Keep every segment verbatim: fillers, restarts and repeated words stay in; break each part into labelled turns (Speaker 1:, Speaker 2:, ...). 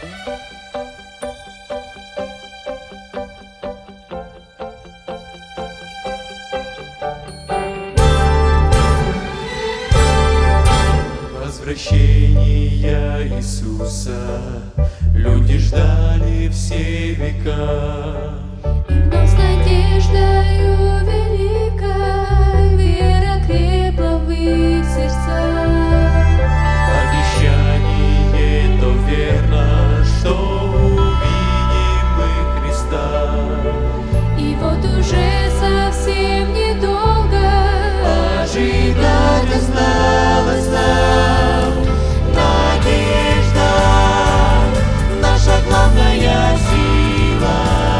Speaker 1: Возвращения Иисуса люди ждали все века.
Speaker 2: И вновь с надеждою великой вера крепла в их сердцах.
Speaker 1: Обещание то верно, что увидим мы Христа.
Speaker 2: И вот уже совсем недолго
Speaker 1: ожидать осталось нам. Надежда — наша главная сила.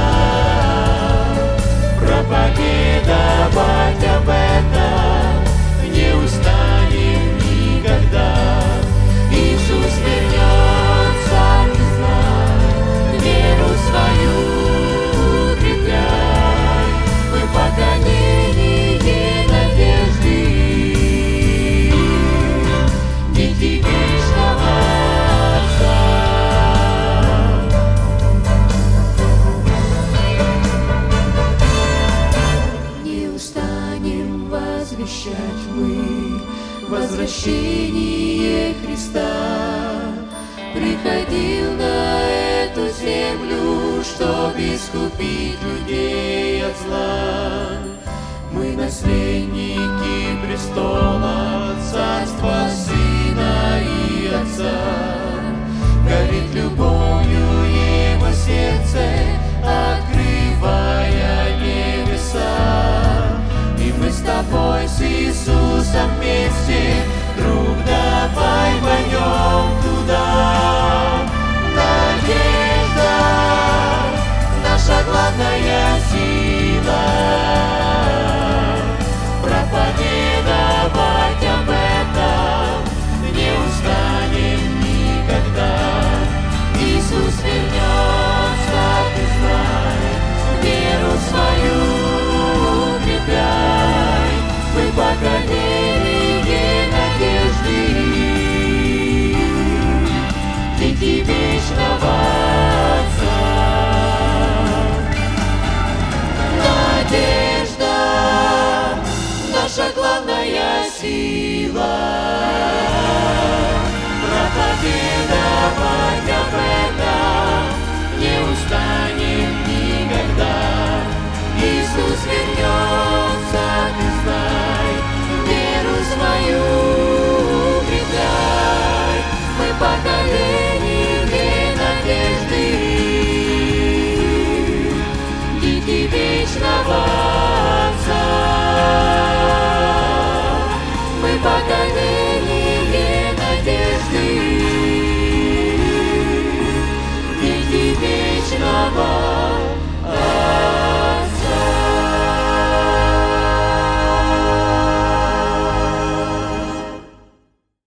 Speaker 1: Проповедовать об этом не устанем никогда. Иисус вернется, не знай, веру свою укрепляй. Мы поколение надежды, дети вечного Отца. Не устанем возвещать мы возвращение Христа. Приходил на эту землю, чтоб искупить людей от зла. Мы наследники престола, царства Сына и Отца. Горит любовью Его сердце, открывая небеса. И мы с тобой, с Иисусом вместе, друг, давай пойдем туда. Надежда — наша главная сила. Проповедовать об этом не устанем никогда. Иисус вернется, ты знай, веру свою укрепляй. Мы поколение надежды, дети вечного Отца. Надежда — наша главная сила. Проповедовать